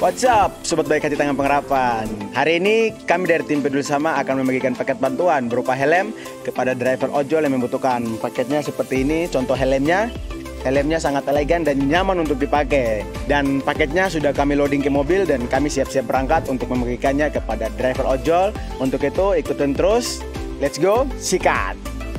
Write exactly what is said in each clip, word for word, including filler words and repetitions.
What's up, Sobat Baik Hati Tangan Pengharapan. Hari ini kami dari tim Peduli Sama akan membagikan paket bantuan berupa helm kepada driver ojol yang membutuhkan. Paketnya seperti ini, contoh helmnya. Helmnya sangat elegan dan nyaman untuk dipakai. Dan paketnya sudah kami loading ke mobil dan kami siap-siap berangkat untuk membagikannya kepada driver ojol. Untuk itu ikutin terus. Let's go, sikat!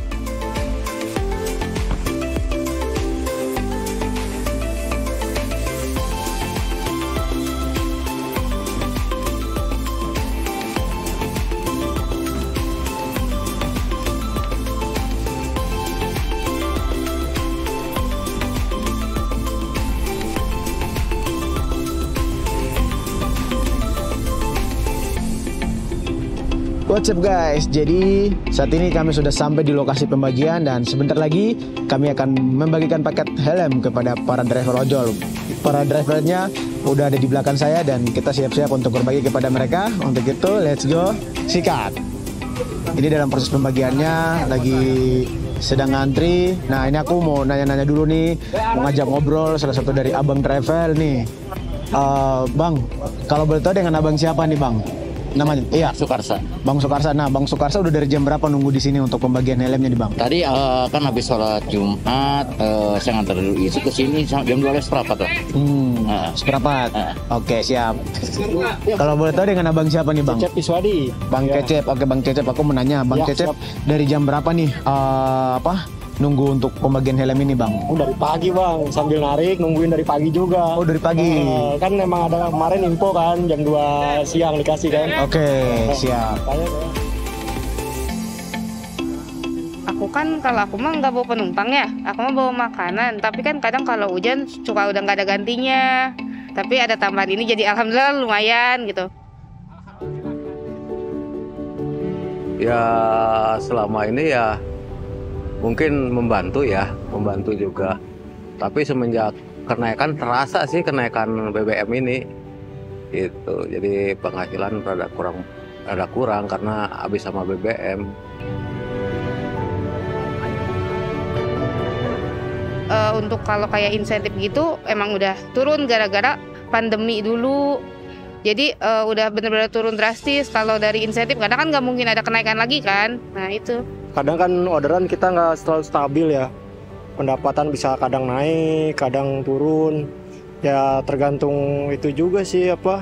What's up guys, jadi saat ini kami sudah sampai di lokasi pembagian dan sebentar lagi kami akan membagikan paket helm kepada para driver ojol. Para drivernya udah ada di belakang saya dan kita siap-siap untuk berbagi kepada mereka. Untuk itu let's go, sikat. Ini dalam proses pembagiannya lagi sedang ngantri. Nah ini aku mau nanya-nanya dulu nih, mau ngajak ngobrol salah satu dari abang travel nih. uh, Bang, kalau boleh tahu dengan abang siapa nih bang? Namanya? Iya, Sukarsa. Bang Sukarsa. Nah, Bang Sukarsa udah dari jam berapa nunggu di sini untuk pembagian helmnya nih, Bang? Tadi uh, kan habis sholat Jumat, uh, saya ngantar dulu itu ke sini jam dua belas seperempat lah. Hmm, uh. seperempat. Uh. Oke, siap. Kalau boleh tahu dengan abang siapa nih, Bang? Cecep Iswadi. Bang ya. Cecep. Oke, Bang Cecep, aku menanya, Bang ya, Cecep, siap. Dari jam berapa nih? Uh, apa? Nunggu untuk pembagian helm ini bang? Oh dari pagi bang, sambil narik nungguin dari pagi juga. Oh dari pagi? Uh, kan memang ada kemarin info kan jam dua siang dikasih kan. Oke okay, uh, siap. Aku kan kalau aku mah nggak bawa penumpang ya, aku mah bawa makanan. Tapi kan kadang kalau hujan suka udah nggak ada gantinya. Tapi ada tambahan ini jadi alhamdulillah lumayan gitu. Ya selama ini ya mungkin membantu ya, membantu juga. Tapi semenjak kenaikan terasa sih kenaikan B B M ini, gitu. Jadi penghasilan rada kurang, rada kurang karena habis sama B B M. Uh, untuk kalau kayak insentif gitu emang udah turun gara-gara pandemi dulu. Jadi uh, udah benar-benar turun drastis. Kalau dari insentif karena kan nggak mungkin ada kenaikan lagi kan. Nah itu. Kadang kan orderan kita nggak selalu stabil ya, pendapatan bisa kadang naik, kadang turun, ya tergantung itu juga sih apa.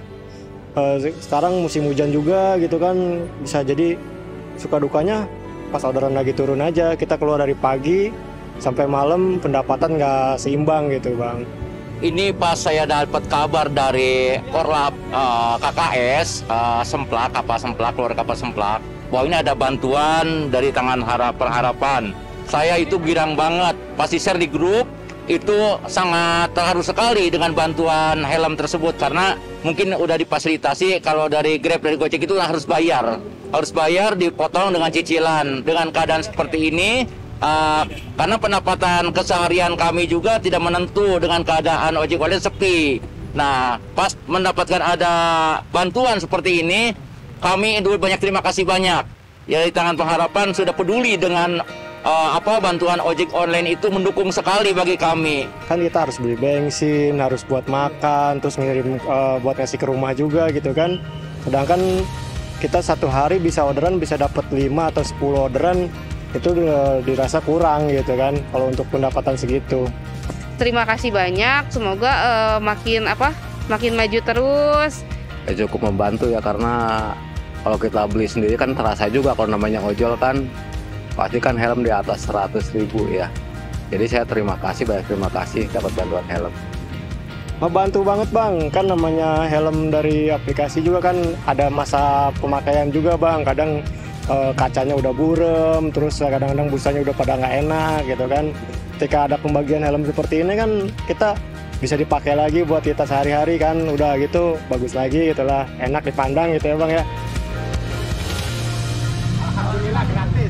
E, sekarang musim hujan juga gitu kan, bisa jadi suka dukanya pas orderan lagi turun aja, kita keluar dari pagi sampai malam pendapatan nggak seimbang gitu bang. Ini pas saya dapat kabar dari Korlap uh, K K S uh, Semplak, kapal Semplak, keluar kapal Semplak, bahwa ini ada bantuan dari Tangan Harap Pengharapan. Saya itu girang banget, pasti share di grup, itu sangat terharu sekali dengan bantuan helm tersebut. Karena mungkin udah difasilitasi, kalau dari Grab, dari Gojek itu harus bayar. Harus bayar, dipotong dengan cicilan. Dengan keadaan seperti ini, uh, karena pendapatan keseharian kami juga tidak menentu dengan keadaan ojek online sepi. Nah, pas mendapatkan ada bantuan seperti ini, kami dulu banyak terima kasih banyak. Ya dari Tangan Pengharapan sudah peduli dengan uh, apa bantuan ojek online itu mendukung sekali bagi kami. Kan kita harus beli bensin, harus buat makan, terus ngirim uh, buat ngasih ke rumah juga gitu kan. Sedangkan kita satu hari bisa orderan bisa dapat lima atau sepuluh orderan, itu uh, dirasa kurang gitu kan kalau untuk pendapatan segitu. Terima kasih banyak, semoga uh, makin apa? Makin maju terus. Ya cukup membantu ya karena kalau kita beli sendiri kan terasa juga kalau namanya ojol kan pasti kan helm di atas seratus ribu ya. Jadi saya terima kasih, banyak terima kasih dapat bantuan helm. Membantu banget bang, kan namanya helm dari aplikasi juga kan ada masa pemakaian juga bang. Kadang eh, kacanya udah burem, terus kadang-kadang busanya udah pada nggak enak gitu kan. Ketika ada pembagian helm seperti ini kan kita bisa dipakai lagi buat kita sehari-hari kan, udah gitu bagus lagi gitulah, enak dipandang gitu ya bang ya. Alhamdulillah gratis.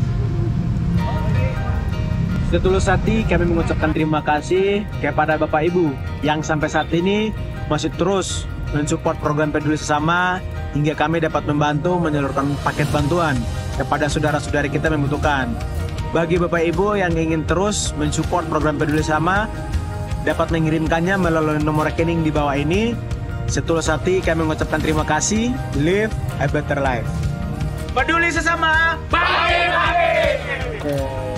Setulus hati kami mengucapkan terima kasih kepada Bapak Ibu yang sampai saat ini masih terus mensupport program Peduli Sesama hingga kami dapat membantu menyalurkan paket bantuan kepada saudara-saudari kita yang membutuhkan. Bagi Bapak Ibu yang ingin terus mensupport program Peduli Sesama, dapat mengirimkannya melalui nomor rekening di bawah ini Setulus hati kami mengucapkan terima kasih. Live a better life. Peduli sesama. Bye bye.